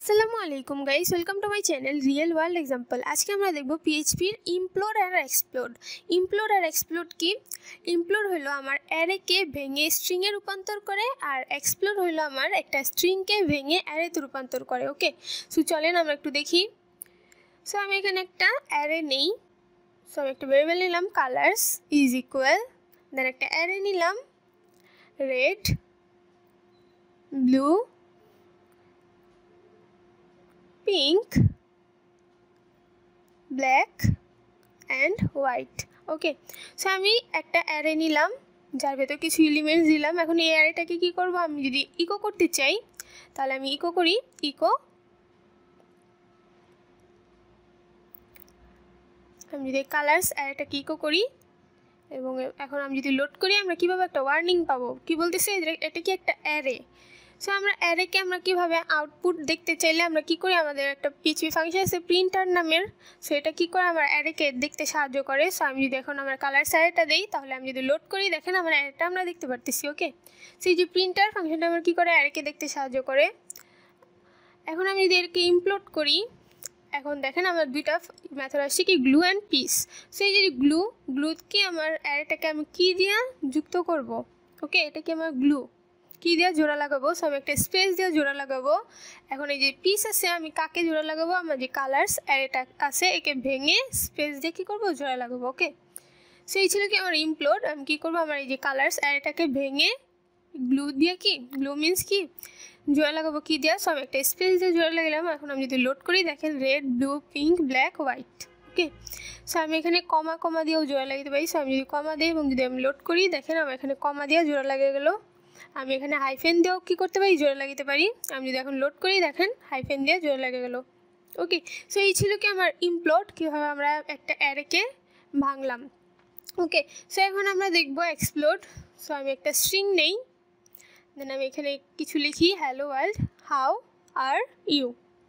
আসসালামু আলাইকুম guys, welcome to my channel real world example. আজকে আমরা দেখব পিএইচপির ইমপ্লোড আর এক্সপ্লোড। ইমপ্লোড আর এক্সপ্লোড কি? ইমপ্লোড হলো আমার অ্যারেকে ভেঙে স্ট্রিংয়ে রূপান্তর করে, আর এক্সপ্লোড হলো আমার একটা স্ট্রিংকে ভেঙে অ্যারেতে রূপান্তর করে। ওকে, সো চলেন আমরা একটু দেখি। সো আমি এখানে একটা অ্যারে নেই। সো আমি একটা ভেরিয়েবল নিলাম কালার্স ইজ ইকুয়াল, দেন একটা অ্যারে নিলাম red, blue, pink, black and white. Okay, so আমি একটা অ্যারে নিলাম যার ভেতর কিছু এলিমেন্টস দিলাম। এখন এই অ্যারেটাকে কী করবো, আমি যদি ইকো করতে চাই তাহলে আমি ইকো করি, ইকো। আমি যদি কালার্স অ্যারেটাকে ইকো করি এবং এখন আমি যদি লোড করি, আমরা কীভাবে একটা ওয়ার্নিং পাবো, কী বলতেছে এটা কি একটা অ্যারে। সো আমরা অ্যারেকে আমরা কীভাবে আউটপুট দেখতে চাইলে আমরা কী করি, আমাদের একটা পিএইচপি ফাংশন আছে প্রিন্টার নামের। সো এটা কী করে আমার অ্যারেকে দেখতে সাহায্য করে। সো আমি যদি এখন আমার কালার্স অ্যারেটা দিই তাহলে আমি যদি লোড করি, দেখেন আমার অ্যারেটা আমরা দেখতে পারতেছি। ওকে, সো এই যে প্রিন্টার ফাংশনটা আমার কী করে অ্যারেকে দেখতে সাহায্য করে। এখন আমি যদি এরকে ইমপ্লোড করি, এখন দেখেন আমার দুইটা মেথড আসছে কি, গ্লু অ্যান্ড পিস। সো এই যে গ্লুকে আমার অ্যারেটাকে আমি কী দিয়ে যুক্ত করব। ওকে, এটা কি আমার গ্লু কী দিয়ে জোড়া লাগাবো। সো আমি একটা স্পেস দিয়ে জোড়া লাগাবো। এখন এই যে পিস আছে, আমি কাকে জোড়া লাগাবো, আমার যে কালার্স অ্যারেটা আছে একে ভেঙে স্পেস দিয়ে কী করবো, জোড়া লাগাবো। ওকে, সো এই ছিল কি আমার ইমপ্লোড। আমি কী করবো, আমার এই যে কালার্স অ্যারেটাকে ভেঙে গ্লু দিয়ে, কি গ্লু মিন্স কি জোড়া লাগাবো কী দেওয়া। সো আমি একটা স্পেস দিয়ে জোড়া লাগালাম। এখন আমি যদি লোড করি, দেখেন red, blue, pink, black, white. Okay, so আমি এখানে কমা দিয়েও জোড়া লাগাতে পারি। সো আমি যদি কমা দিই এবং যদি আমি লোড করি, দেখেন আমার এখানে কমা দিয়ে জোড়া লাগিয়ে গেলো। আমি এখানে হাইফেন দিয়েও কী করতে পারি, জোড়া লাগাতে পারি। আমি যদি এখন লোড করি, দেখেন হাইফেন দিয়ে জোড়া লেগে গেলো। ওকে, সো এই ছিল কি আমার ইমপ্লোড, কীভাবে আমরা একটা অ্যারেকে ভাঙলাম। ওকে, সো এখন আমরা দেখবো এক্সপ্লোড। সো আমি একটা স্ট্রিং নেই, দেন আমি এখানে কিছু লিখি, hello world, how are you.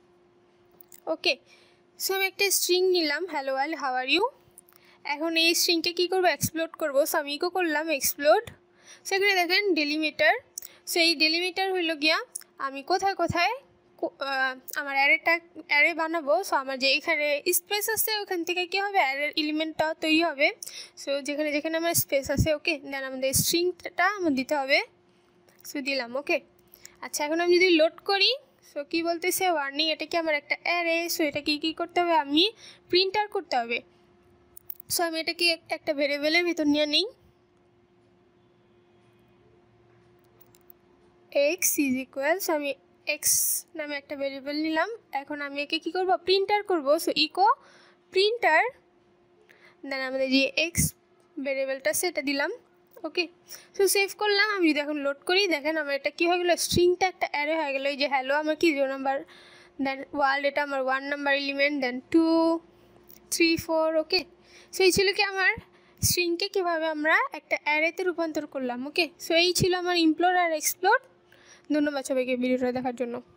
Okay, so আমি একটা স্ট্রিং নিলাম, hello world, how are you. এখন এই স্ট্রিংটা কী করবো, এক্সপ্লোড করবো। সো আমি ইকো করলাম এক্সপ্লোড। সেখানে দেখেন ডেলিমিটার। সো এই ডেলিমিটার হইল গিয়া আমি কোথায় কোথায় আমার অ্যারে বানাবো। সো আমার যে এখানে স্পেস আছে ওখান থেকে কী হবে, অ্যারের এলিমেন্টটা তৈরি হবে। সো যেখানে যেখানে আমার স্পেস আছে, ওকে, দেন আমাদের স্ট্রিংটা আমার দিতে হবে। সো দিলাম। ওকে, আচ্ছা, এখন আমি যদি লোড করি, সো কী বলতেছে ওয়ার্নিং, এটা কি আমার একটা অ্যারে। সো এটা কী করতে হবে, আমি প্রিন্টার করতে হবে। সো আমি এটা কি একটা ভেরিয়েবলের ভিতর নিয়ে নিই, এক্স ইজ ইকুয়াল। সো আমি এক্স নামে একটা ভেরিয়েবল নিলাম। এখন আমি একে কী করবো, প্রিন্টার করবো। সো ইকো প্রিন্টার, দেন আমাদের যে এক্স ভেরিয়েবলটা সেটা দিলাম। ওকে, সো সেভ করলাম। আমি যদি এখন লোড করি, দেখেন আমার এটা কী হয়ে গেলো, স্ট্রিংটা একটা অ্যারে হয়ে গেলো। এই যে হ্যালো আমার কি 0 নাম্বার, দেন ওয়ার্ল্ড এটা আমার 1 number element, then 2, 3, 4। Okay, so এই ছিল কি আমার স্ট্রিংকে কীভাবে আমরা একটা অ্যারেতে রূপান্তর করলাম। ওকে, সো এই ছিল আমার ইমপ্লোড আর এক্সপ্লোড। ধন্যবাদ সবাইকে ভিডিওটা দেখার জন্য।